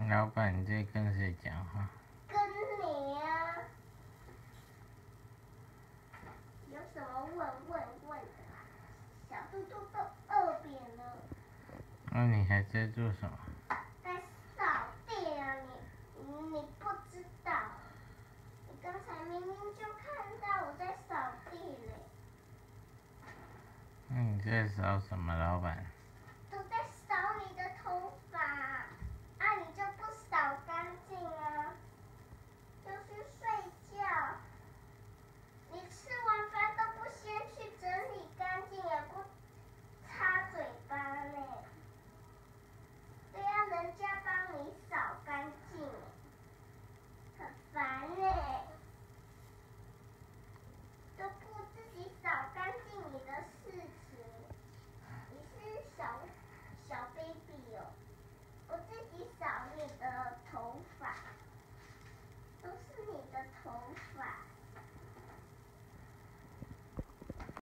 老板，你在跟谁讲话？ 跟你啊，有什么问的啦？小肚肚都饿扁了。 那你还在做什么？ 在扫地啊你不知道？你刚才明明就看到我在扫地嘞。 那你在扫什么，老板？ 都在扫你的头发，啊你就不扫干净啊？就去睡觉。你吃完饭都不先去整理干净，也不擦嘴巴呢。都要人家帮你扫干净，很烦呢。都不自己扫干净你的事情，你是小 baby 哦，不自己扫你的头发，都是你的头发。